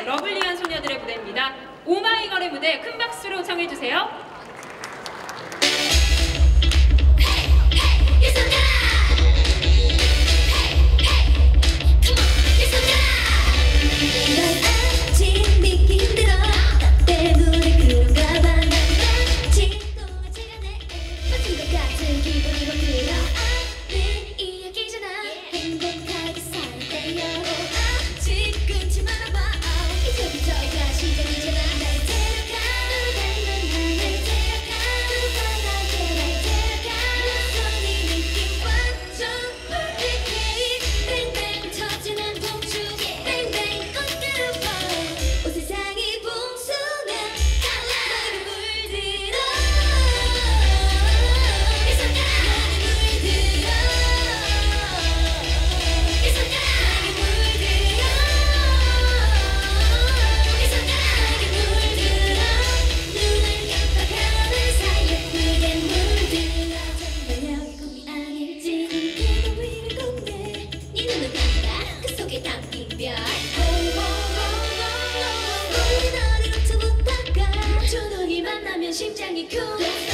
네, 러블리한 소녀들의 무대입니다. 오마이걸의 무대 큰 박수로 청해주세요. 심장이 쿵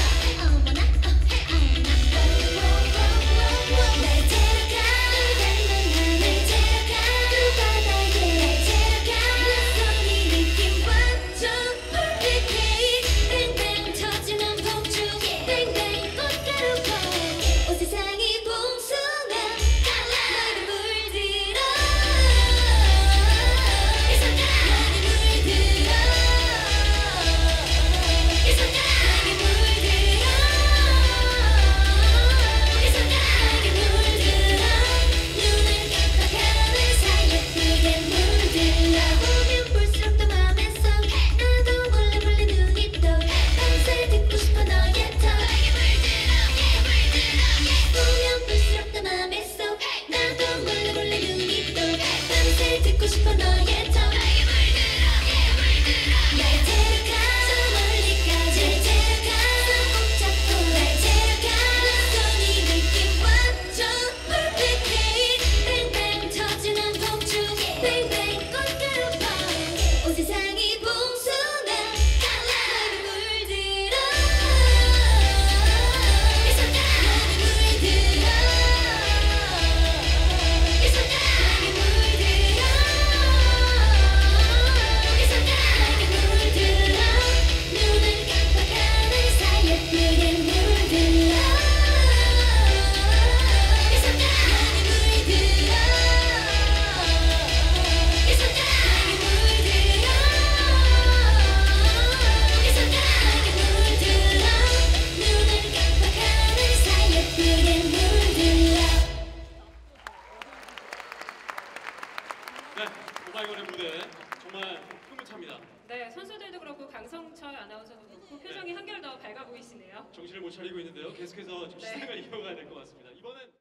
네, 오마이걸의 무대 정말 흐뭇합니다. 네, 선수들도 그렇고 강성철 아나운서도 그렇고 표정이 한결 더 밝아 보이시네요. 정신을 못 차리고 있는데요. 계속해서 좀 네. 시대가 이어가야 될 것 같습니다. 이번엔